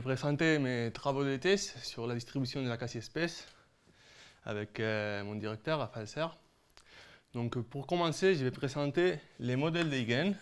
présenter mes travaux de thèse sur la distribution de la quasi-espèce avec mon directeur, Raphaël Serre. Donc, pour commencer, je vais présenter les modèles d'Huygens.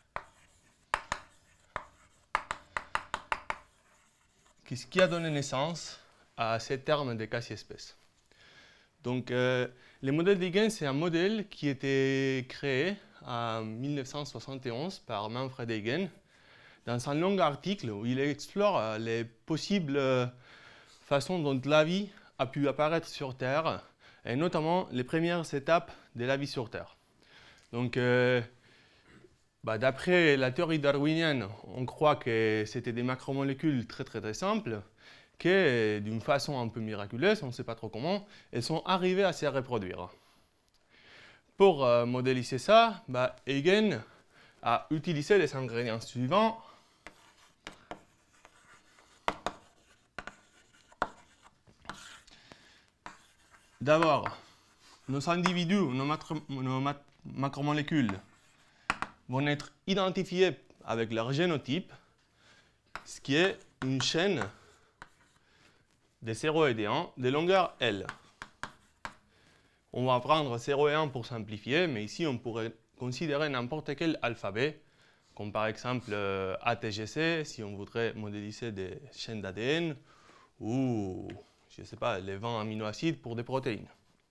Ce qui a donné naissance à ces termes de quasi-espèces. Donc, les modèles d'Huygens, c'est un modèle qui a été créé en 1971 par Manfred Huygens dans un long article où il explore les possibles façons dont la vie a pu apparaître sur Terre et notamment les premières étapes de la vie sur Terre. Donc, d'après la théorie darwinienne, on croit que c'était des macromolécules très simples qui, d'une façon un peu miraculeuse, on ne sait pas trop comment, elles sont arrivées à se reproduire. Pour modéliser ça, Huygens a utilisé les ingrédients suivants. D'abord, nos individus, nos macromolécules vont être identifiés avec leur génotype, ce qui est une chaîne de 0 et de 1 de longueur L. On va prendre 0 et 1 pour simplifier, mais ici on pourrait considérer n'importe quel alphabet, comme par exemple ATGC, si on voudrait modéliser des chaînes d'ADN, ou je ne sais pas, les 20 aminoacides pour des protéines.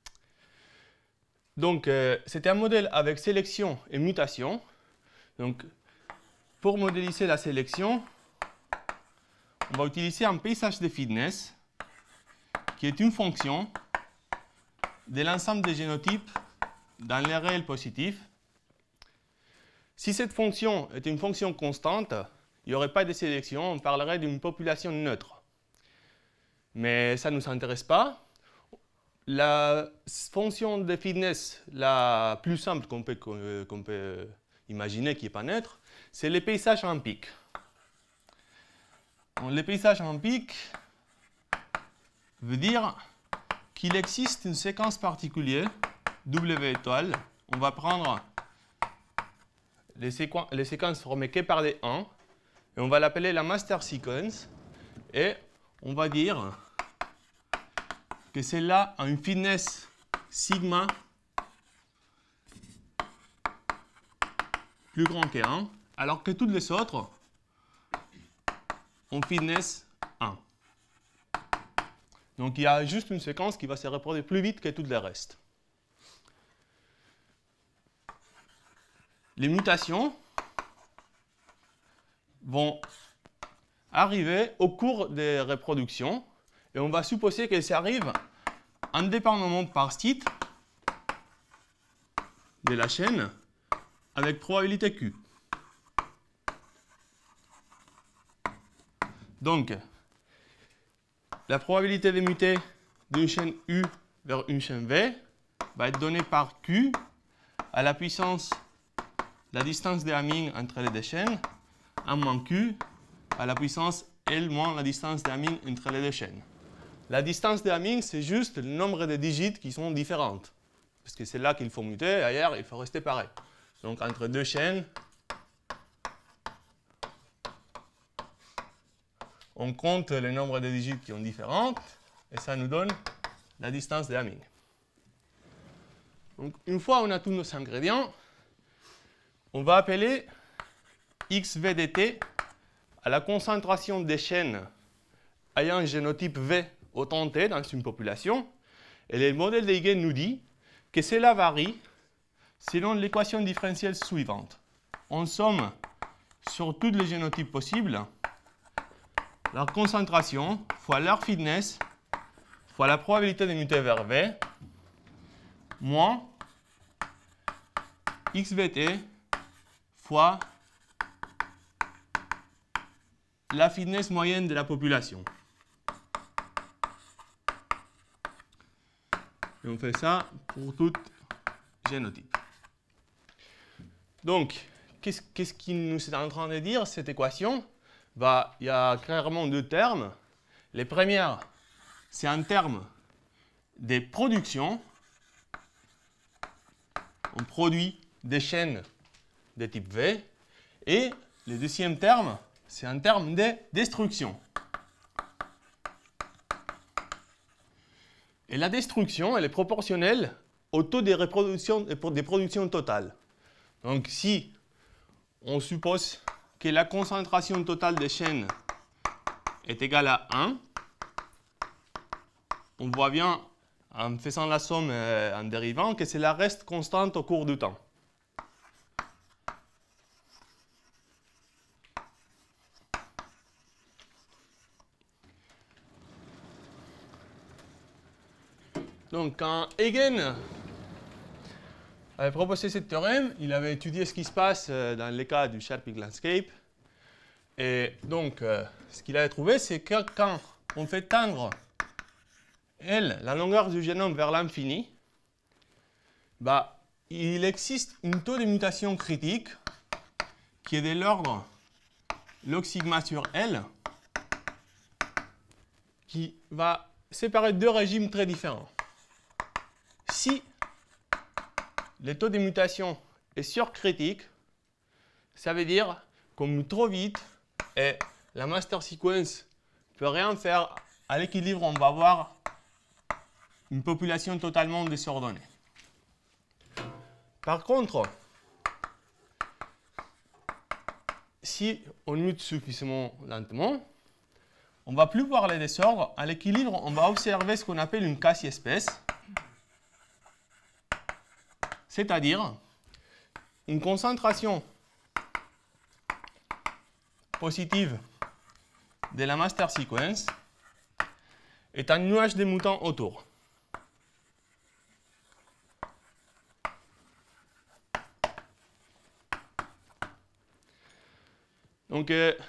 Donc, c'était un modèle avec sélection et mutation. Donc, pour modéliser la sélection, on va utiliser un paysage de fitness qui est une fonction de l'ensemble des génotypes dans les réels positifs. Si cette fonction est une fonction constante, il n'y aurait pas de sélection, on parlerait d'une population neutre. Mais ça ne nous intéresse pas. La fonction de fitness la plus simple qu'on peut imaginer qui n'est pas neutre, c'est les paysages en pic. Les paysages en pic veut dire qu'il existe une séquence particulière, W étoile. On va prendre les séquences formées que par les 1, et on va l'appeler la master sequence, et on va dire que celle-là a une fitness sigma plus grand que 1, alors que toutes les autres ont fitness 1. Donc il y a juste une séquence qui va se reproduire plus vite que toutes les restes. Les mutations vont arriver au cours des reproductions et on va supposer qu'elles arrivent indépendamment par site de la chaîne avec probabilité Q. Donc, la probabilité de muter d'une chaîne U vers une chaîne V va être donnée par Q à la puissance la distance de Hamming entre les deux chaînes, 1 moins Q à la puissance L moins la distance de Hamming entre les deux chaînes. La distance de Hamming, c'est juste le nombre de digits qui sont différentes. Parce que c'est là qu'il faut muter, ailleurs, il faut rester pareil. Donc, entre deux chaînes, on compte le nombre de digits qui sont différents, et ça nous donne la distance de Hamming. Donc, une fois on a tous nos ingrédients, on va appeler XV dt à la concentration des chaînes ayant un génotype V autant T dans une population. Et le modèle d'Huygens nous dit que cela varie selon l'équation différentielle suivante. En somme, sur tous les génotypes possibles, leur concentration fois leur fitness fois la probabilité de muter vers V moins XVT fois la fitness moyenne de la population. Et on fait ça pour tout génotype. Donc, qu'est-ce qu'il nous est en train de dire, cette équation? Il y a clairement deux termes. Les premières, c'est un terme des productions. On produit des chaînes de type V. Et le deuxième terme, c'est un terme de destruction. Et la destruction, elle est proportionnelle au taux de reproduction, des productions totales. Donc si on suppose que la concentration totale des chaînes est égale à 1, on voit bien en faisant la somme en dérivant que cela reste constante au cours du temps. Donc quand Huygens avait proposé ce théorème, il avait étudié ce qui se passe dans les cas du Sharping Landscape. Et donc, ce qu'il avait trouvé, c'est que quand on fait tendre la longueur du génome vers l'infini, bah, il existe une taux de mutation critique qui est de l'ordre log sigma sur L, qui va séparer deux régimes très différents. Si le taux de mutation est surcritique, ça veut dire qu'on mute trop vite et la master sequence ne peut rien faire. À l'équilibre, on va avoir une population totalement désordonnée. Par contre, si on mute suffisamment lentement, on ne va plus voir les désordres. À l'équilibre, on va observer ce qu'on appelle une quasi-espèce, c'est-à-dire une concentration positive de la master sequence est un nuage de mutants autour. Donc,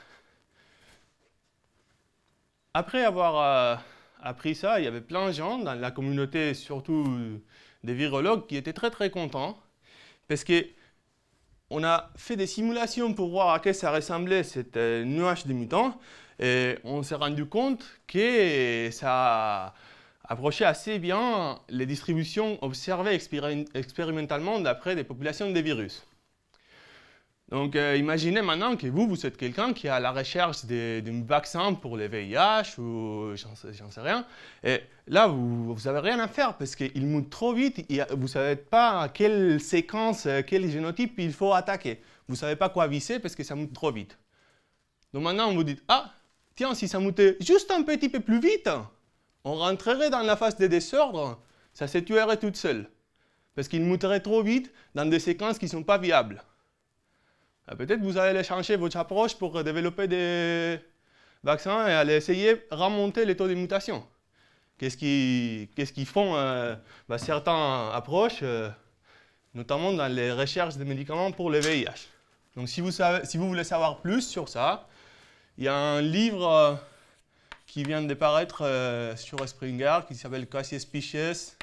après avoir appris ça, il y avait plein de gens dans la communauté, surtout des virologues, qui étaient très contents parce qu'on a fait des simulations pour voir à quoi ça ressemblait cet nuage de mutants et on s'est rendu compte que ça approchait assez bien les distributions observées expérimentalement d'après des populations de virus. Donc, imaginez maintenant que vous êtes quelqu'un qui est à la recherche d'un vaccin pour le VIH ou j'en sais rien. Et là, vous n'avez rien à faire parce qu'il mute trop vite et vous ne savez pas quelle séquence, quel génotype il faut attaquer. Vous ne savez pas quoi viser parce que ça mute trop vite. Donc maintenant, on vous dit, ah, tiens, si ça mutait juste un petit peu plus vite, on rentrerait dans la phase des désordres, ça se tuerait toute seule. Parce qu'il muterait trop vite dans des séquences qui ne sont pas viables. Peut-être vous allez changer votre approche pour développer des vaccins et aller essayer de remonter les taux de mutation. Qu'est-ce qu'ils font certaines approches, notamment dans les recherches de médicaments pour le VIH. Donc si vous voulez savoir plus sur ça, il y a un livre qui vient de paraître sur Springer qui s'appelle Quasi-Species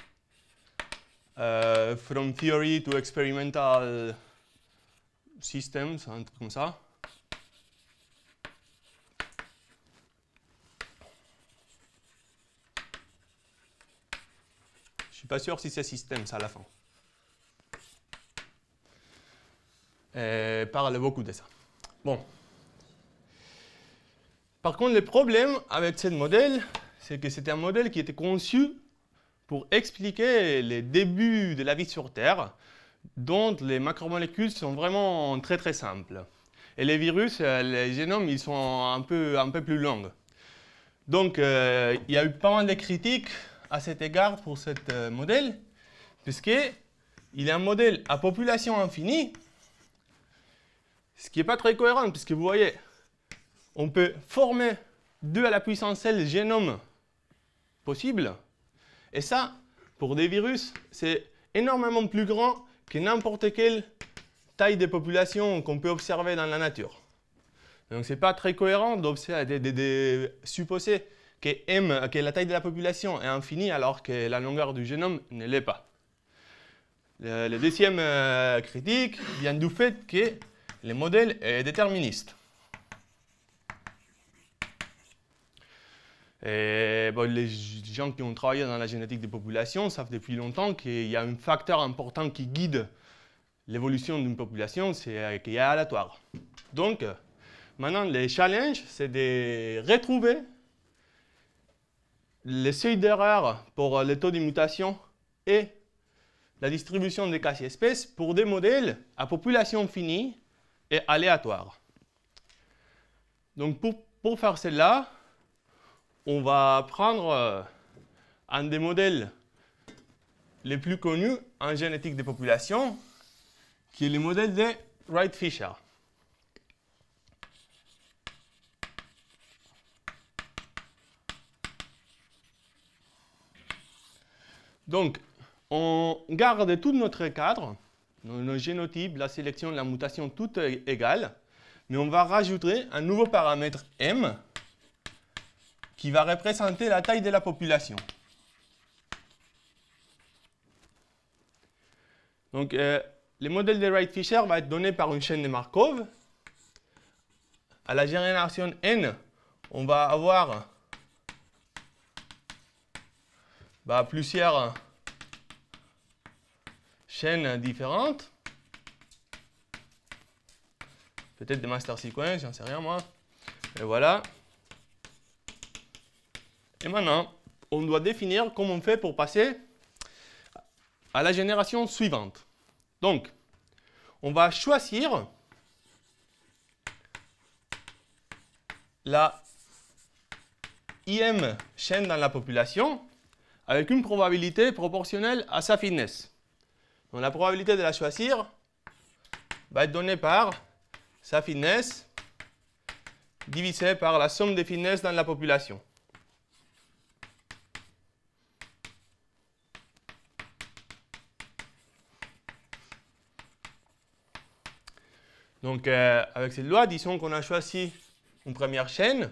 From Theory to Experimental Systems, un truc comme ça. Je ne suis pas sûr si c'est Systems à la fin. Parle beaucoup de ça. Bon. Par contre, le problème avec ce modèle, c'est que c'était un modèle qui était conçu pour expliquer les débuts de la vie sur Terre, dont les macromolécules sont vraiment très simples. Et les virus, les génomes, ils sont un peu plus longs. Donc, il y a eu pas mal de critiques à cet égard pour ce modèle, puisqu'il est un modèle à population infinie, ce qui n'est pas très cohérent, puisque vous voyez, on peut former 2 à la puissance L génomes possibles, et ça, pour des virus, c'est énormément plus grand que n'importe quelle taille de population qu'on peut observer dans la nature. Donc, ce n'est pas très cohérent de supposer que la taille de la population est infinie alors que la longueur du génome ne l'est pas. Le deuxième critique vient du fait que le modèle est déterministe. Et, les gens qui ont travaillé dans la génétique des populations savent depuis longtemps qu'il y a un facteur important qui guide l'évolution d'une population, c'est qu'il y a aléatoire. Donc, maintenant, le challenge, c'est de retrouver les seuils d'erreur pour les taux de mutation et la distribution des quasi-espèces pour des modèles à population finie et aléatoire. Donc pour faire cela, on va prendre un des modèles les plus connus en génétique des populations, qui est le modèle de Wright-Fisher. Donc, on garde tout notre cadre, nos génotypes, la sélection, la mutation, tout est égal, mais on va rajouter un nouveau paramètre M qui va représenter la taille de la population. Donc, le modèle de Wright-Fisher va être donné par une chaîne de Markov. À la génération N, on va avoir plusieurs chaînes différentes. Peut-être des master sequences, j'en sais rien moi. Et voilà. Et maintenant, on doit définir comment on fait pour passer à la génération suivante. Donc, on va choisir la IM chaîne dans la population avec une probabilité proportionnelle à sa fitness. Donc, la probabilité de la choisir va être donnée par sa fitness divisé par la somme des fitness dans la population. Donc, avec cette loi, disons qu'on a choisi une première chaîne.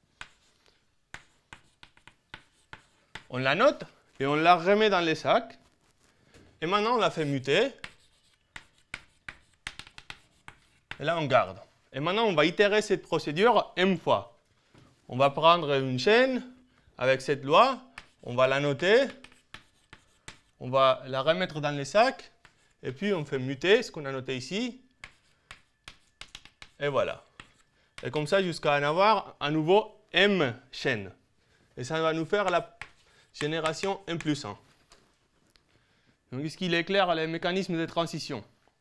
On la note et on la remet dans les sacs. Et maintenant, on la fait muter. Et là, on garde. Et maintenant, on va itérer cette procédure M fois. On va prendre une chaîne avec cette loi. On va la noter. On va la remettre dans les sacs. Et puis, on fait muter ce qu'on a noté ici. Et voilà. Et comme ça, jusqu'à en avoir à nouveau M chaînes. Et ça va nous faire la génération M plus 1. Donc, est-ce qu'il est clair les mécanismes de transition?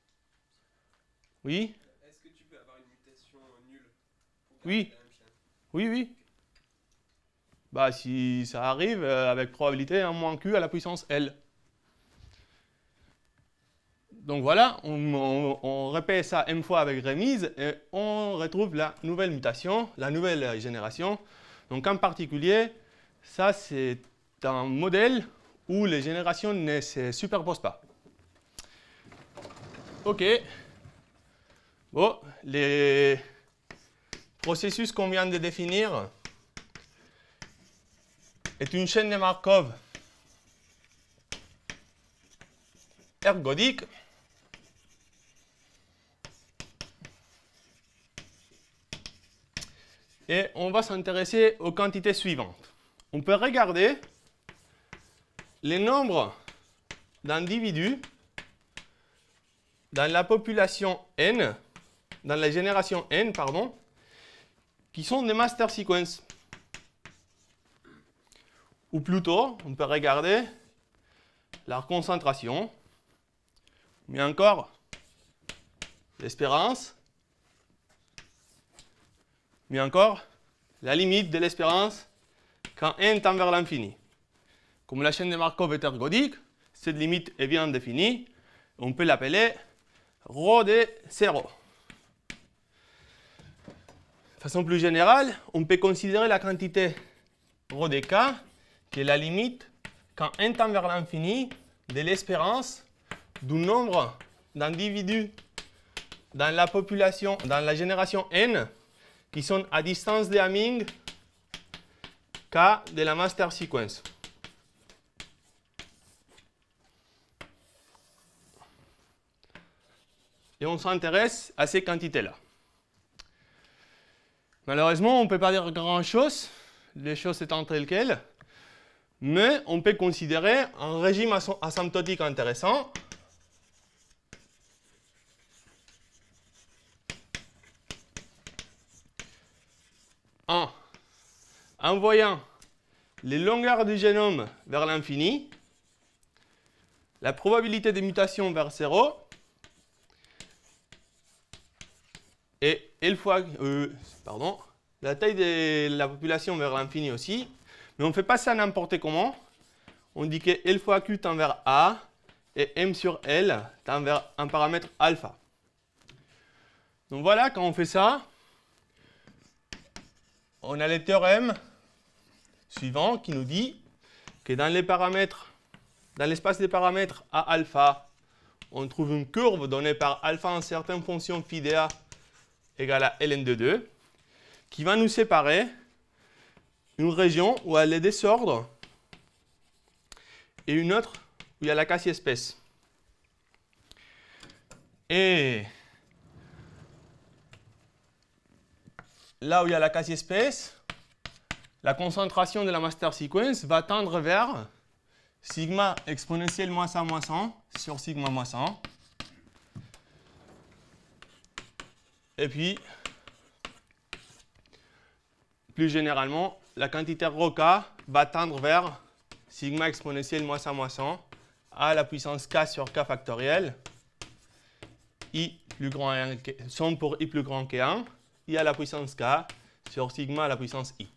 Oui? Est-ce que tu peux avoir une mutation nulle pour Oui. la même chaîne? Oui, oui. Bah, si ça arrive, avec probabilité 1 moins Q à la puissance L. Donc voilà, on répète ça M fois avec remise et on retrouve la nouvelle mutation, la nouvelle génération. Donc en particulier, ça c'est un modèle où les générations ne se superposent pas. OK. Bon, les processus qu'on vient de définir est une chaîne de Markov ergodique. Et on va s'intéresser aux quantités suivantes. On peut regarder les nombres d'individus dans la population N, dans la génération N, pardon, qui sont des master sequences. Ou plutôt, on peut regarder leur concentration, mais encore l'espérance, mais encore la limite de l'espérance quand n tend vers l'infini. Comme la chaîne de Markov est ergodique, cette limite est bien définie. On peut l'appeler ρ de 0. De façon plus générale, on peut considérer la quantité ρ de k, qui est la limite quand n tend vers l'infini de l'espérance du nombre d'individus dans la population, dans la génération n, qui sont à distance de Hamming k de la master sequence. Et on s'intéresse à ces quantités-là. Malheureusement, on ne peut pas dire grand-chose, les choses étant telles quelles, mais on peut considérer un régime asymptotique intéressant. En voyant les longueurs du génome vers l'infini, la probabilité de mutation vers 0, et L fois, la taille de la population vers l'infini aussi. Mais on ne fait pas ça n'importe comment. On dit que L fois Q tend vers A et M sur L tend vers un paramètre alpha. Donc voilà, quand on fait ça, on a le théorème suivant qui nous dit que dans les paramètres, dans l'espace des paramètres A alpha, on trouve une courbe donnée par alpha en certaines fonctions phi de A égale à ln de 2, qui va nous séparer une région où il y a les désordres et une autre où il y a la quasi-espèce. Et là où il y a la quasi-espèce, la concentration de la master sequence va tendre vers sigma exponentielle moins 100 sur sigma moins 100. Et puis, plus généralement, la quantité ρk va tendre vers sigma exponentielle moins 100 à la puissance k sur k factoriel, i plus grand que, somme pour i plus grand que 1, i à la puissance k sur sigma à la puissance i.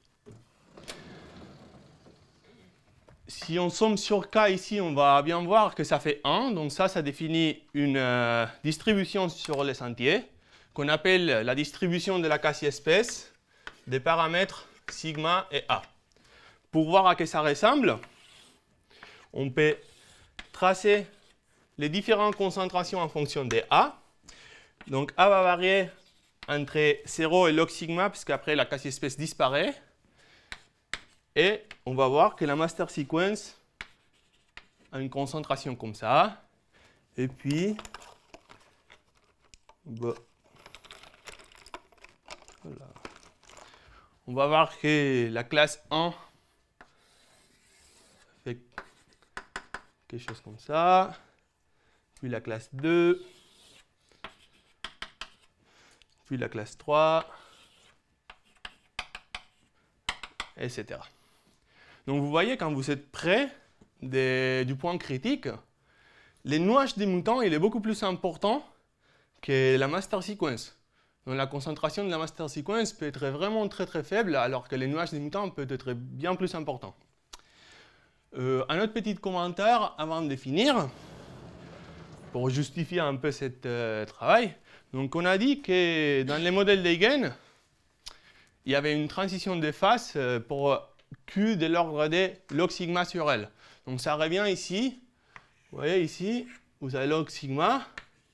Si on somme sur k ici, on va bien voir que ça fait 1. Donc ça définit une distribution sur les sentiers qu'on appelle la distribution de la quasi-espèce des paramètres sigma et a. Pour voir à quoi ça ressemble, on peut tracer les différentes concentrations en fonction des a. Donc a va varier entre 0 et log sigma, puisqu'après la quasi-espèce disparaît. Et on va voir que la master sequence a une concentration comme ça. Et puis, voilà. On va voir que la classe 1 fait quelque chose comme ça. Puis la classe 2. Puis la classe 3. Etc. Donc vous voyez, quand vous êtes près du point critique, le nuage des mutants il est beaucoup plus important que la master sequence. Donc la concentration de la master sequence peut être vraiment très très faible, alors que le nuage des mutants peut être bien plus important. Un autre petit commentaire avant de finir, pour justifier un peu ce travail. Donc on a dit que dans les modèles d'Eigen, il y avait une transition de phase pour Q de l'ordre de log sigma sur L. Donc ça revient ici. Vous voyez ici, vous avez log sigma.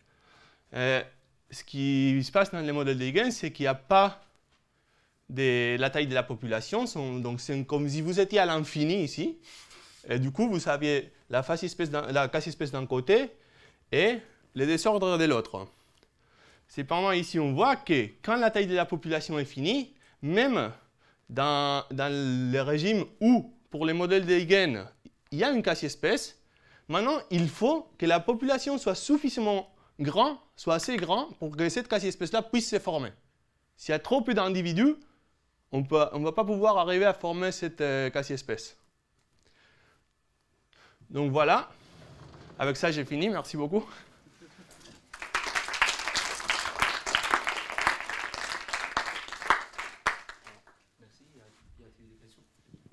Ce qui se passe dans les modèles d'Eigen, c'est qu'il n'y a pas la taille de la population. Donc c'est comme si vous étiez à l'infini ici. Et du coup, vous aviez la quasi-espèce d'un côté et les désordres de l'autre. Cependant, ici, on voit que quand la taille de la population est finie, même dans le régime où, pour les modèles d'Eigen, il y a une quasi-espèce, maintenant, il faut que la population soit suffisamment grande, soit assez grande pour que cette quasi-espèce-là puisse se former. S'il y a trop peu d'individus, on ne va pas pouvoir arriver à former cette quasi-espèce. Donc voilà, avec ça j'ai fini, merci beaucoup. Merci, y a-t-il des questions?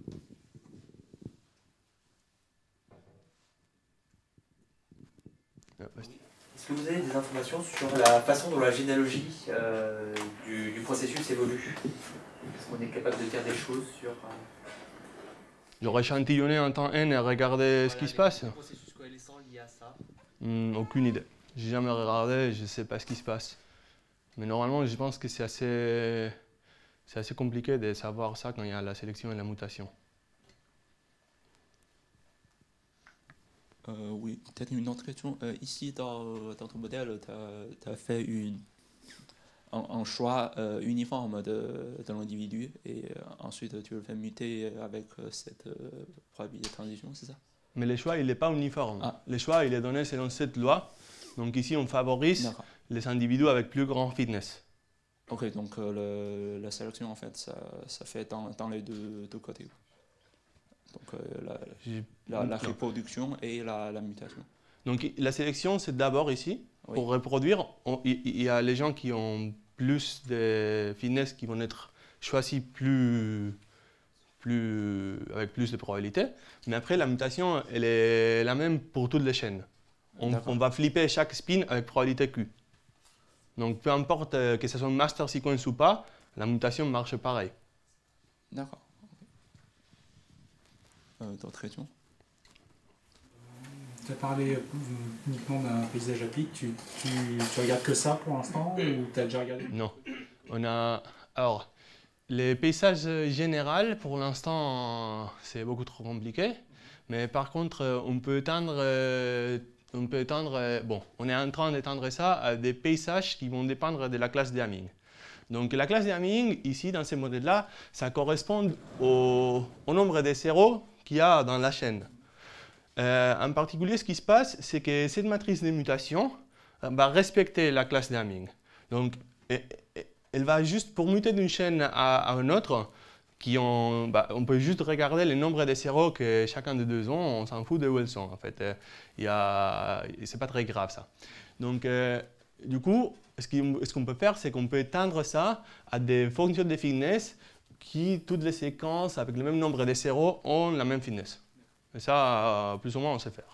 Est-ce que vous avez des informations sur la façon dont la généalogie du processus évolue? Est-ce qu'on est capable de dire des choses sur... J'aurais échantillonné en temps n et regardé ce qui se passe. Le processus coalescent lié à ça? Aucune idée. J'ai jamais regardé, je ne sais pas ce qui se passe. Mais normalement, je pense que c'est assez compliqué de savoir ça quand il y a la sélection et la mutation. Oui, peut-être une autre question. Ici, dans ton modèle, tu as fait un choix uniforme de l'individu et ensuite tu le fais muter avec cette probabilité de transition, c'est ça? Mais le choix, il n'est pas uniforme. Ah. Le choix, il est donné selon cette loi. Donc ici, on favorise les individus avec plus grand fitness. Ok, donc la sélection, en fait, ça fait dans les deux côtés. la reproduction et la mutation. Donc la sélection, c'est d'abord ici. Oui. Pour reproduire, il y a les gens qui ont plus de finesse qui vont être choisis avec plus de probabilité. Mais après, la mutation, elle est la même pour toutes les chaînes. On va flipper chaque spin avec probabilité Q. Donc peu importe que ce soit une master sequence ou pas, la mutation marche pareil. D'accord. D'autres questions? Tu as parlé uniquement d'un paysage à pic. Tu regardes que ça pour l'instant ou tu as déjà regardé? Non. Alors, les paysages généraux, pour l'instant, c'est beaucoup trop compliqué. Mais par contre, on est en train d'étendre ça à des paysages qui vont dépendre de la classe de Hamming. Donc la classe de Hamming, ici, dans ces modèles-là, ça correspond au nombre de zéros qu'il y a dans la chaîne. En particulier, ce qui se passe, c'est que cette matrice de mutation va respecter la classe de Hamming. Donc, elle va juste, pour muter d'une chaîne à une autre, on peut juste regarder le nombre de zéros que chacun des deux ont, on s'en fout de où elles sont. En fait, c'est pas très grave ça. Donc, du coup, ce qu'on peut faire, c'est qu'on peut étendre ça à des fonctions de finesse qui, toutes les séquences avec le même nombre de zéros, ont la même finesse. Et ça, plus ou moins, on sait faire.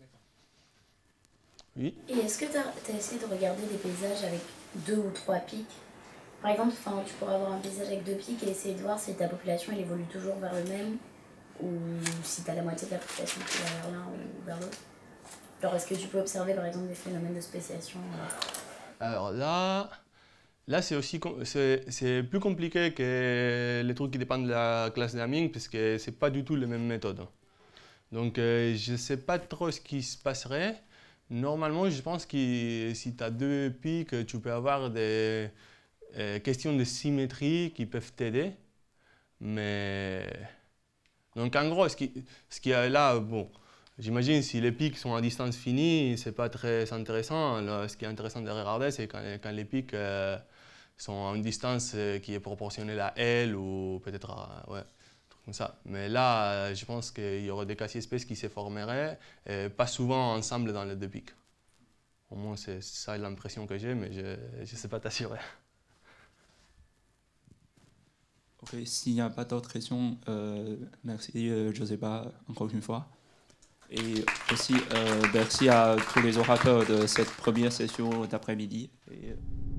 Oui. Et est-ce que tu as essayé de regarder des paysages avec 2 ou 3 pics? Par exemple, tu pourrais avoir un paysage avec 2 pics et essayer de voir si ta population elle évolue toujours vers le même ou si tu as la moitié de la population qui va vers l'un ou vers l'autre. Alors, est-ce que tu peux observer par exemple des phénomènes de spéciation? Alors là c'est aussi c'est plus compliqué que les trucs qui dépendent de la classe de Hamming parce que c'est pas du tout les mêmes méthodes. Donc je sais pas trop ce qui se passerait. Normalement, je pense que si tu as 2 pics, tu peux avoir des questions de symétrie qui peuvent t'aider. Mais donc en gros, ce qu'il y a là, bon, j'imagine si les pics sont à distance finie, c'est pas très intéressant. Là, ce qui est intéressant de regarder, c'est quand les pics sont à une distance qui est proportionnelle à L ou peut-être à comme ça. Mais là, je pense qu'il y aurait des quasi-espèces qui se formeraient, pas souvent ensemble dans les 2 pics. Au moins, c'est ça l'impression que j'ai, mais je ne sais pas t'assurer. Ok, s'il n'y a pas d'autres questions, merci Joseba encore une fois. Et aussi merci à tous les orateurs de cette première session d'après-midi.